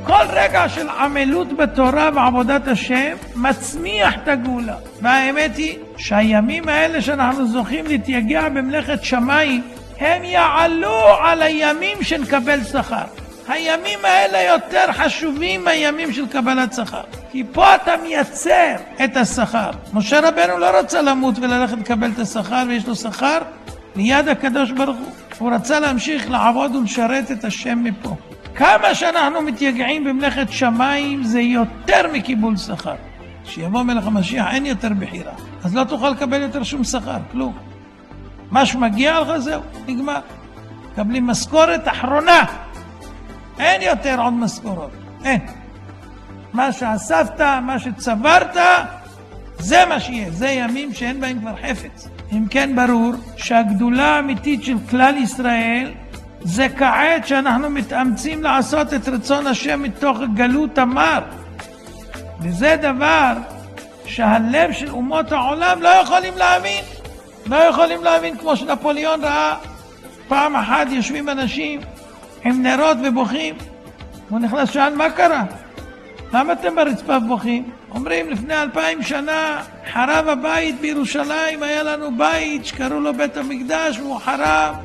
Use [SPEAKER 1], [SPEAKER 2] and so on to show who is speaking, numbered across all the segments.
[SPEAKER 1] כל רגע של עמלות בתורה ועבודת השם מצמיח את הגאולה. והאמת היא שהימים האלה שאנחנו זוכים להתייגע במלאכת שמיים, הם יעלו על הימים שנקבל שכר. הימים האלה יותר חשובים מהימים של קבלת שכר. כי פה אתה מייצר את השכר. משה רבנו לא רצה למות וללכת לקבל את השכר, ויש לו שכר ליד הקדוש ברוך הוא. הוא רצה להמשיך לעבוד ולשרת את השם מפה. כמה שאנחנו מתייגעים במלאכת שמיים זה יותר מקיבול שכר. כשיבוא מלך המשיח אין יותר בחירה. אז לא תוכל לקבל יותר שום שכר, כלום. מה שמגיע לך זהו, נגמר. קבלים משכורת אחרונה. אין יותר עוד משכורות, אין. מה שאספת, מה שצברת, זה מה שיהיה. זה ימים שאין בהם כבר חפץ. אם כן ברור שהגדולה האמיתית של כלל ישראל זה כעת שאנחנו מתאמצים לעשות את רצון השם מתוך גלות המר. וזה דבר שהלב של אומות העולם לא יכולים להאמין. לא יכולים להאמין, כמו שנפוליאון ראה פעם אחת יושבים אנשים עם נרות ובוכים. הוא נכנס שאל מה קרה? למה אתם ברצפה ובוכים? אומרים לפני 2000 שנה חרב הבית בירושלים, היה לנו בית שקראו לו בית המקדש והוא חרב.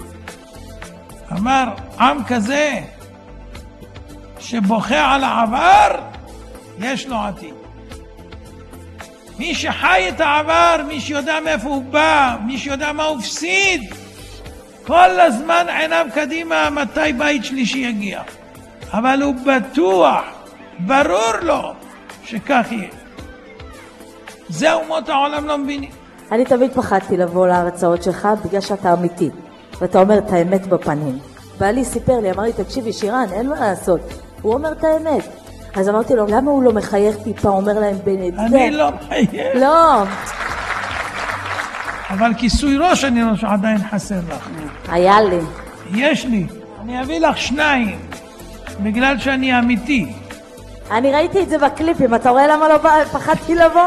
[SPEAKER 1] אמר עם כזה שבוכה על העבר יש לו עתיד. מי שחי את העבר, מי שיודע מאיפה הוא בא, מי שיודע מה הוא הפסיד, כל הזמן עיניו קדימה מתי בית שלישי יגיע. אבל הוא בטוח, ברור לו שכך יהיה. זה אומות העולם לא מבינים.
[SPEAKER 2] אני תמיד פחדתי לבוא להרצאות שלך בגלל שאתה אמיתי ואתה אומר את האמת בפנים. בעלי סיפר לי, אמר לי תקשיבי שירן, אין מה לעשות, הוא אומר את האמת. אז אמרתי לו, למה הוא לא מחייך טיפה, אומר להם בנט?
[SPEAKER 1] אני לא מחייך.
[SPEAKER 2] לא.
[SPEAKER 1] אבל כיסוי ראש אני רואה שעדיין חסר לך.
[SPEAKER 2] היה לי.
[SPEAKER 1] יש לי. אני אביא לך 2, בגלל שאני אמיתי.
[SPEAKER 2] אני ראיתי את זה בקליפים, אתה רואה למה לא פחדתי לבוא?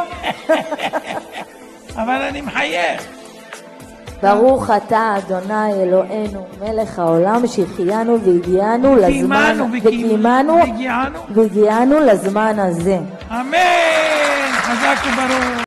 [SPEAKER 1] אבל אני מחייך.
[SPEAKER 2] ברוך אתה אדוני אלוהינו מלך העולם שהחיינו והגיענו לזמן והגיענו לזמן הזה.
[SPEAKER 1] אמן. חזק וברוך.